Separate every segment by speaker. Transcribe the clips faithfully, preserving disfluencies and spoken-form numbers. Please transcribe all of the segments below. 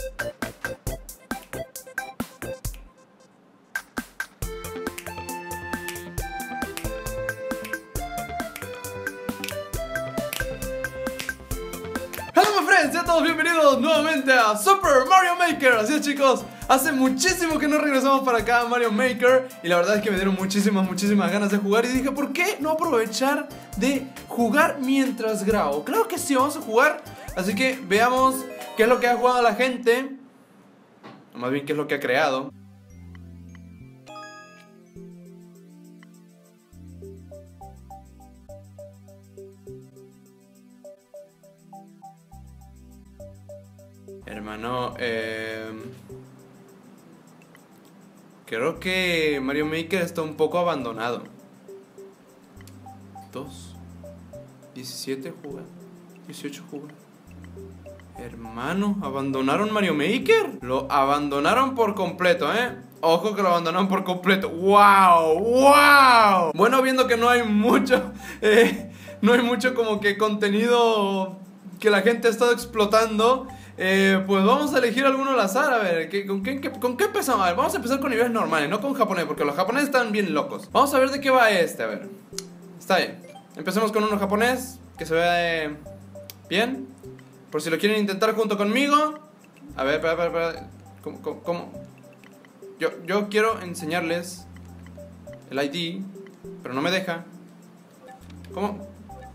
Speaker 1: Sean todos bienvenidos nuevamente a Super Mario Maker. Así es, chicos, hace muchísimo que no regresamos para acá a Mario Maker. Y la verdad es que me dieron muchísimas, muchísimas ganas de jugar. Y dije, ¿por qué no aprovechar de jugar mientras grabo? Claro que sí, vamos a jugar. Así que veamos qué es lo que ha jugado la gente, o más bien qué es lo que ha creado. Hermano, eh... creo que Mario Maker está un poco abandonado. Dos diecisiete jugadores, dieciocho jugadores. Hermano, ¿abandonaron Mario Maker? Lo abandonaron por completo, ¿eh? Ojo que lo abandonaron por completo. ¡Wow! ¡Wow! Bueno, viendo que no hay mucho eh, no hay mucho como que contenido que la gente ha estado explotando, Eh, pues vamos a elegir alguno al azar. A ver, ¿qué, con, qué, qué, ¿con qué empezamos? A ver, vamos a empezar con niveles normales, no con japonés, porque los japoneses están bien locos. Vamos a ver de qué va este, a ver. Está bien, empecemos con uno japonés, que se vea eh, bien, por si lo quieren intentar junto conmigo. A ver, espera, espera, espera. ¿Cómo, cómo, cómo? Yo, yo quiero enseñarles el I D, pero no me deja. ¿Cómo?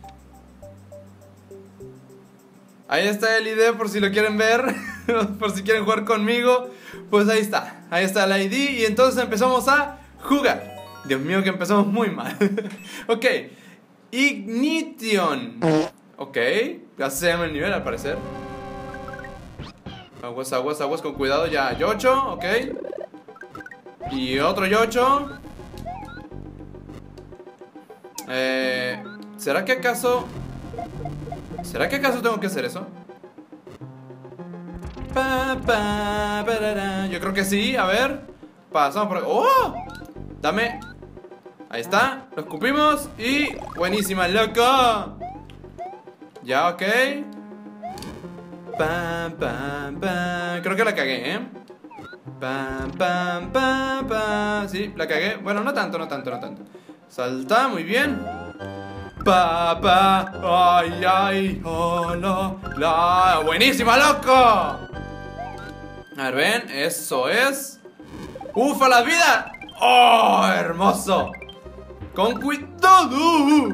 Speaker 1: Ahí está el I D por si lo quieren ver, por si quieren jugar conmigo. Pues ahí está, ahí está el I D. Y entonces empezamos a jugar. Dios mío, que empezamos muy mal. Ok, Ignition. Ok, ya se llama el nivel al parecer. Aguas, aguas, aguas, con cuidado. Ya, Yocho, ok. Y otro Yocho. Eh, ¿Será que acaso... ¿Será que acaso tengo que hacer eso? Pa, pa, parara. Yo creo que sí, a ver. Pasamos por... ¡Oh! Dame. Ahí está, lo escupimos y... ¡buenísima, loco! Ya, ok. Pam, pam, pam. Creo que la cagué, ¿eh? Pam, pam, pam, pam. Sí, la cagué. Bueno, no tanto, no tanto, no tanto. Salta, muy bien. Pa, pa, ay, ay, hola, la. ¡Buenísima, loco! A ver, ven, eso es. ¡Ufa, la vida! ¡Oh, hermoso! ¡Con cuidado!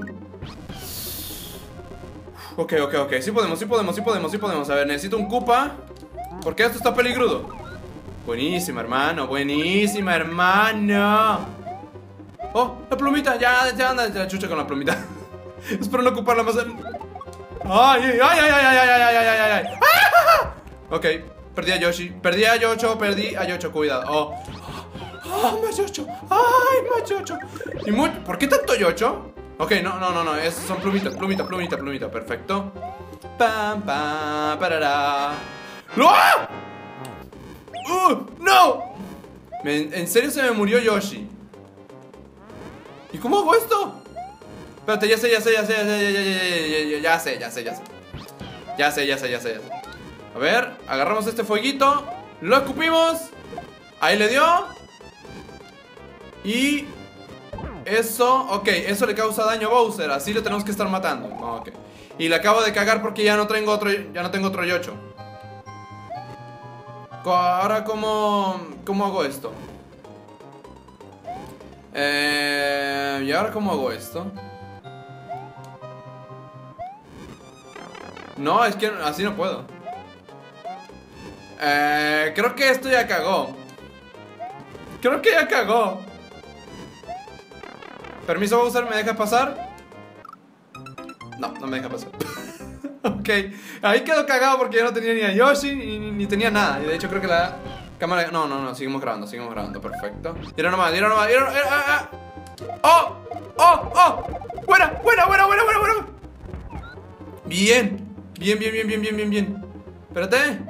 Speaker 1: Ok, ok, ok, sí podemos, sí podemos, sí podemos, sí podemos. A ver, necesito un Koopa, porque esto está peligrudo. Buenísima, hermano, buenísima, hermano. Oh, la plumita, ya, ya anda la chucha con la plumita. Espero no ocuparla más. Ay, ay, ay, ay, ay, ay, ay, ay, ay, ay, ay. ¡Ah! Ok, perdí a Yoshi, perdí a Yocho, perdí a Yocho, cuidado. Oh, oh, más Yocho, ay, más Yocho. Y muy... ¿Por qué tanto Yocho? Ok, no, no, no, no, es, son plumitas, plumita, plumita, plumita, perfecto. Pam, pam, parará. ¡No! ¡Uh! ¡No! Me, ¿en serio se me murió Yoshi? ¿Y cómo hago esto? Espérate, ya sé, ya sé, ya sé, ya sé, ya, ya, ya, ya sé, ya sé, ya sé. Ya sé, ya sé, ya sé, ya sé. A ver, agarramos este fueguito, lo escupimos. Ahí le dio. Y... eso, ok, eso le causa daño a Bowser, así lo tenemos que estar matando. Ok. Y le acabo de cagar porque ya no tengo otro, ya no tengo otro Yocho. Ahora, ¿cómo, cómo hago esto? Eh, ¿Y ahora cómo hago esto? No, es que así no puedo. Eh, creo que esto ya cagó. Creo que ya cagó. Permiso, Bowser, ¿me dejas pasar? No, no me deja pasar. Ok, ahí quedó cagado porque ya no tenía ni a Yoshi ni, ni, ni tenía nada. Y de hecho creo que la cámara... No, no, no, seguimos grabando, seguimos grabando, perfecto. Tira nomás, tira nomás, tira nomás. Ah, ah. ¡Oh! ¡Oh! ¡Oh! ¡Buena! ¡Buena, buena, buena, buena, buena! Bien. Bien, bien, bien, bien, bien, bien, bien. Espérate.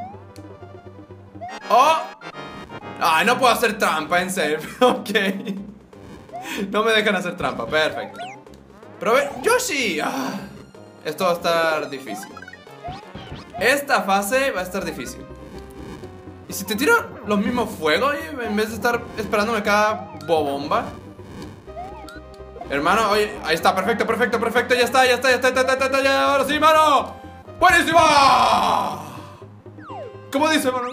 Speaker 1: ¡Oh! ¡Ay, no puedo hacer trampa, en serio! Ok. No me dejan hacer trampa, perfecto. Pero a ver, Yoshi. Ah, esto va a estar difícil. Esta fase va a estar difícil. ¿Y si te tiro los mismos fuegos en vez de estar esperándome cada bomba? Hermano, oye, ahí está, perfecto, perfecto, perfecto. Ya está, ya está, ya está, ya está, ya está, ya, ahora sí, mano. ¡Buenísima! ¿Cómo dice, mano?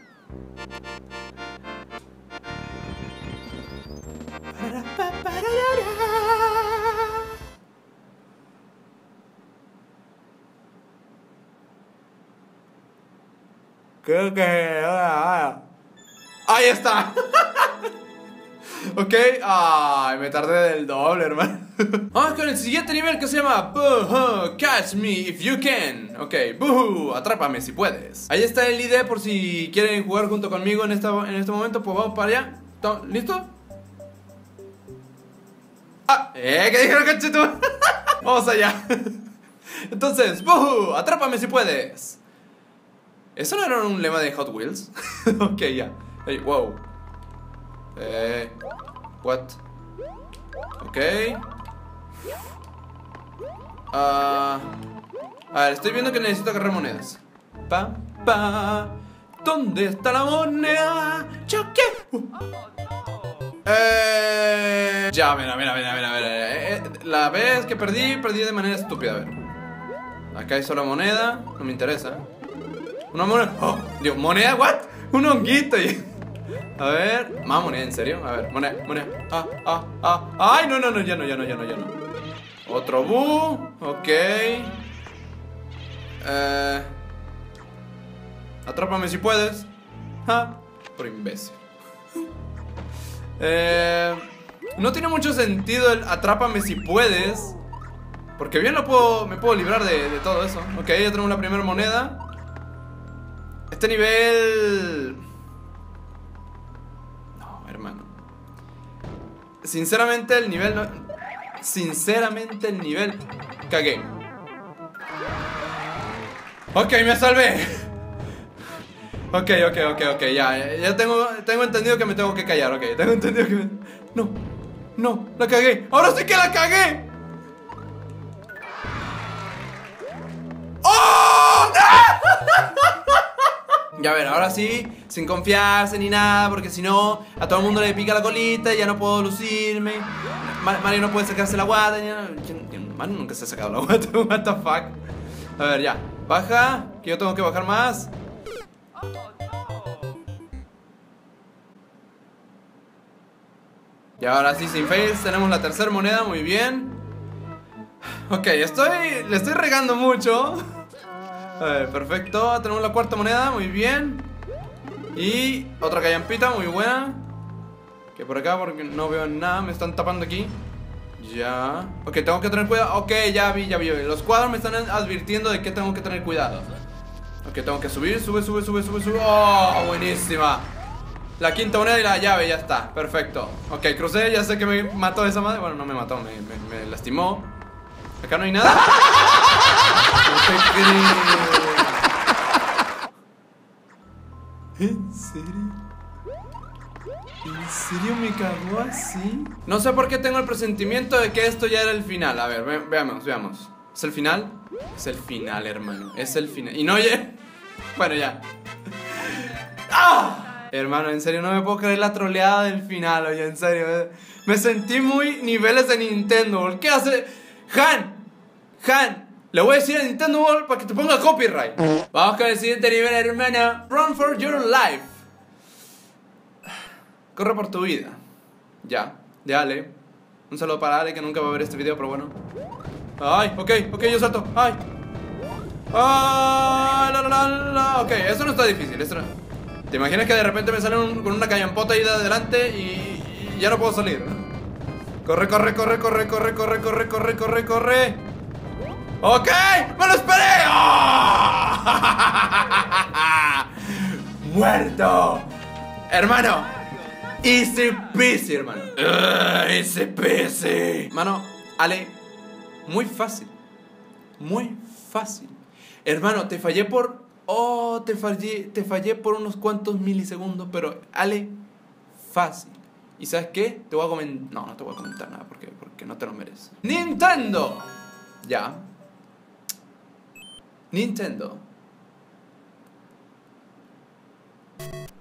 Speaker 1: Creo que... ¡Ahí está! Ok, ay, me tardé del doble, hermano. Vamos con el siguiente nivel que se llama Boo-hoo, Catch Me If You Can. Ok, Boo-hoo, atrápame si puedes. Ahí está el I D por si quieren jugar junto conmigo en, esta, en este momento. Pues vamos para allá. ¿Listo? Ah, eh, ¿qué dijeron, cachito? Vamos allá. Entonces, Boo-hoo, atrápame si puedes. ¿Eso no era un lema de Hot Wheels? Ok, ya. Hey, wow. Eh... What? Ok. Uh, a ver, estoy viendo que necesito agarrar monedas. Pa, pa. ¿Dónde está la moneda? Choque. Uh. Eh... Ya, mira, mira, mira, mira, mira. Eh, la vez que perdí, perdí de manera estúpida. A ver. Acá hay solo moneda. No me interesa. Una moneda. Oh, digo, ¿moneda? ¿What? Un honguito. A ver, más moneda, ¿en serio? A ver, moneda, moneda. Ah, ah, ah. Ay, no, no, no, ya no, ya no, ya no, ya no. Otro bu. Ok. Eh. Atrápame si puedes. Ah, por imbécil. Eh. No tiene mucho sentido el atrápame si puedes. Porque bien lo puedo, me puedo librar de, de todo eso. Ok, ya tenemos la primera moneda. Este nivel... hermano. Sinceramente el nivel no... Sinceramente el nivel... Cagué. Ok, me salvé. Ok, ok, ok, ok, ya. Ya tengo, tengo entendido que me tengo que callar. Ok, tengo entendido que me... No, no, la cagué. Ahora sí que la cagué. ¡Oh! Ya, a ver, ahora sí, sin confiarse ni nada, porque si no, a todo el mundo le pica la colita y ya no puedo lucirme. Mario no puede sacarse la guata. Ya, Mario nunca se ha sacado la guata. What the fuck. A ver, ya, baja, que yo tengo que bajar más. Y ahora sí, sin fails, tenemos la tercera moneda, muy bien. Ok, estoy, le estoy regando mucho. A ver, perfecto, tenemos la cuarta moneda, muy bien. Y otra callampita, muy buena. Que por acá, porque no veo nada, me están tapando aquí. Ya. Ok, tengo que tener cuidado. Ok, ya vi, ya vi. Los cuadros me están advirtiendo de que tengo que tener cuidado. Ok, tengo que subir, sube, sube, sube, sube, sube. Oh, buenísima. La quinta moneda y la llave, ya está, perfecto. Ok, crucé, ya sé que me mató esa madre. Bueno, no me mató, me, me, me lastimó. Acá no hay nada. No te creo. ¿En serio? ¿En serio me cagó así? No sé por qué tengo el presentimiento de que esto ya era el final. A ver, ve veamos, veamos. ¿Es el final? Es el final, hermano. Es el final. Y no, oye. Bueno, ya. ¡Ah! Hermano, en serio, no me puedo creer la troleada del final, oye, en serio. Me sentí muy niveles de Nintendo. ¿Qué hace? Han, Han, le voy a decir a Nintendo World para que te ponga copyright. Vamos con el siguiente nivel, hermana. Run for your life. Corre por tu vida. Ya, de Ale. Un saludo para Ale, que nunca va a ver este video, pero bueno. Ay, ok, ok, yo salto. Ay. Ay, la, la, la, la. Ok, eso no está difícil, esto no... ¿Te imaginas que de repente me sale un, con una callampota ahí de adelante y, y ya no puedo salir? Corre, corre, corre, corre, corre, corre, corre, corre, corre, corre. ¡Ok! ¡Me lo esperé! ¡Oh! ¡Muerto! Hermano, easy peasy, hermano. uh, Easy peasy. Mano, Ale, muy fácil. Muy fácil. Hermano, te fallé por... Oh, te fallé, te fallé por unos cuantos milisegundos, pero Ale, fácil. ¿Y sabes qué? Te voy a comentar... No, no te voy a comentar nada porque, porque no te lo mereces. ¡Nintendo! Ya. Nintendo.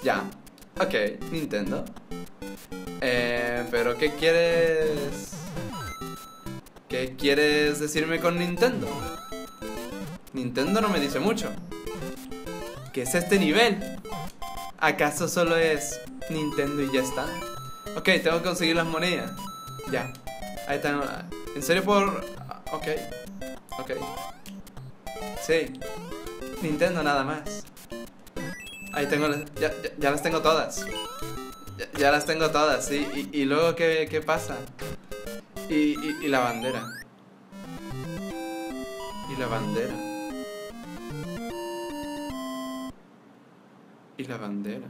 Speaker 1: Ya. Ok, Nintendo. Eh, pero ¿qué quieres? ¿Qué quieres decirme con Nintendo? Nintendo no me dice mucho. ¿Qué es este nivel? ¿Acaso solo es Nintendo y ya está? Ok, tengo que conseguir las monedas. Ya. Ahí están. ¿En serio por...? Ok. Ok. Sí. Nintendo nada más. Ahí tengo las... Ya, ya, ya las tengo todas. Ya, ya las tengo todas, sí. Y, y luego, ¿qué, qué pasa? Y, y, y la bandera. Y la bandera. Y la bandera.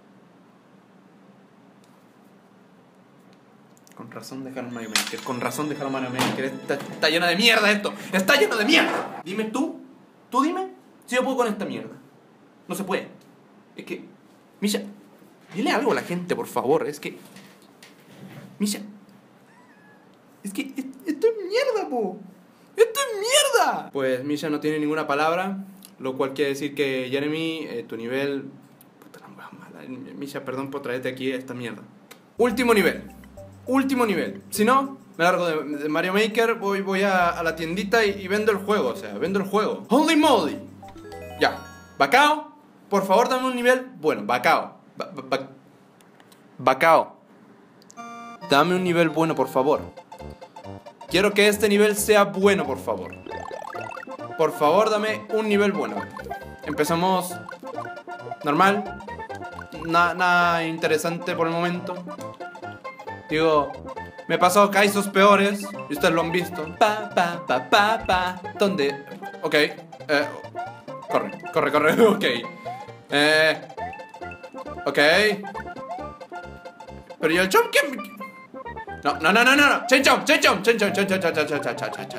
Speaker 1: Con razón dejaron Mario Maker. Con razón dejaron Mario Maker. Está, está lleno de mierda esto. Está lleno de mierda. Dime tú. Tú dime si yo puedo con esta mierda. No se puede. Es que... Misha, dile algo a la gente, por favor. Es que... Misha. Es que... Esto es mierda, po. Esto es mierda. Pues Misha no tiene ninguna palabra. Lo cual quiere decir que Jeremy, eh, tu nivel... Puta la wea mala. Misha, perdón por traerte aquí esta mierda. Último nivel. Último nivel. Si no, me largo de, de Mario Maker. Voy, voy a, a la tiendita y, y vendo el juego. O sea, vendo el juego. Holy moly. Ya. Bacao. Por favor, dame un nivel bueno. Bacao. Ba, ba, ba, Bacao. Dame un nivel bueno, por favor. Quiero que este nivel sea bueno, por favor. Por favor, dame un nivel bueno. Empezamos normal. Nada na interesante por el momento. Digo, me he pasado kaisos peores. Y ustedes lo han visto. Pa, pa, pa, pa, pa. ¿Dónde? Ok. Eh, corre, corre, corre. Ok. Eh. Ok. Pero ¿y el jump? ¿Qué? No, no, no, no, no, no. Change jump, change jump, change jump, change jump, change jump, change jump, change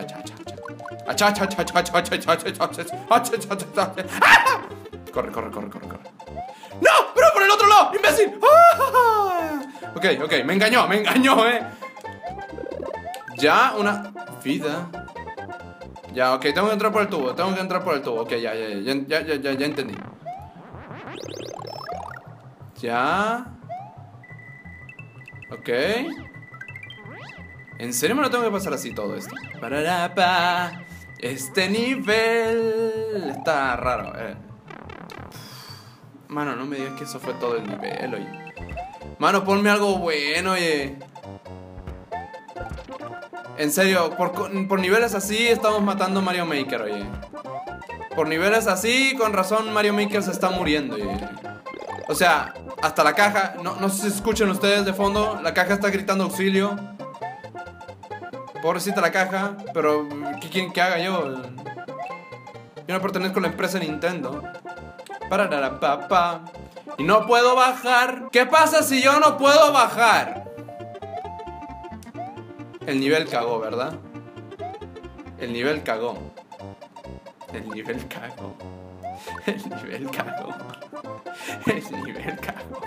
Speaker 1: jump. Corre, corre, corre, corre, corre. ¡No! ¡Pero por el otro lado! ¡Imbécil! Ok, ok, me engañó, me engañó, eh. Ya, una vida. Ya, ok, tengo que entrar por el tubo, tengo que entrar por el tubo. Ok, ya, ya, ya, ya, ya, ya, ya entendí. Ya. Ok. ¿En serio me lo tengo que pasar así todo esto? Pararapa. Este nivel está raro, eh. Mano, no me digas que eso fue todo el nivel, oye. Mano, ponme algo bueno, oye. En serio, por, por niveles así estamos matando a Mario Maker, oye. Por niveles así, con razón Mario Maker se está muriendo, oye. O sea, hasta la caja, no, no sé si escuchan ustedes de fondo, la caja está gritando auxilio. Pobrecita la caja, pero ¿qué quieren que haga yo? Yo no pertenezco a la empresa Nintendo. Pararapapa. Y no puedo bajar. ¿Qué pasa si yo no puedo bajar? El nivel cagó, ¿verdad? El nivel cagó. El nivel cagó. El nivel cagó. El nivel cagó.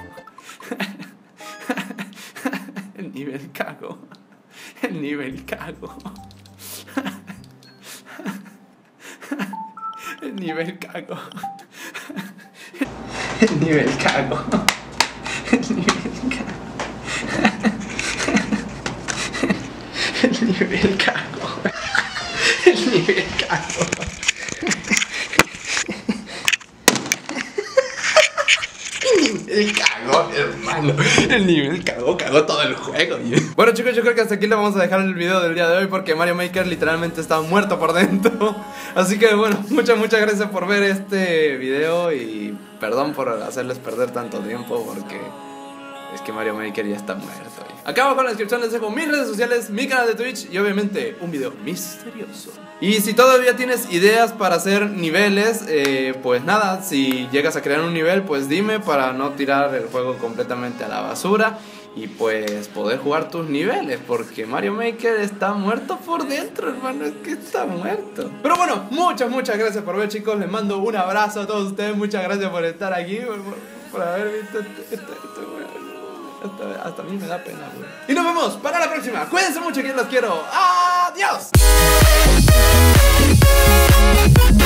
Speaker 1: El nivel cagó. El nivel cago. El nivel cago. El nivel cago. El nivel cago. El nivel cago. El nivel cago. El cagó, hermano. El nivel cagó, cagó todo el juego. Bueno, chicos, yo creo que hasta aquí le vamos a dejar el video del día de hoy, porque Mario Maker literalmente está muerto por dentro. Así que bueno, muchas, muchas gracias por ver este video. Y perdón por hacerles perder tanto tiempo, porque es que Mario Maker ya está muerto. Acá abajo en la descripción les dejo mis redes sociales, mi canal de Twitch y obviamente un video misterioso. Y si todavía tienes ideas para hacer niveles, eh, pues nada, si llegas a crear un nivel, pues dime, para no tirar el juego completamente a la basura y pues poder jugar tus niveles, porque Mario Maker está muerto por dentro, hermano, es que está muerto. Pero bueno, muchas, muchas gracias por ver, chicos, les mando un abrazo a todos ustedes, muchas gracias por estar aquí, por, por haber visto este, este, este, hasta, hasta a mí me da pena, güey. Y nos vemos para la próxima, cuídense mucho, que los quiero, ¡adiós!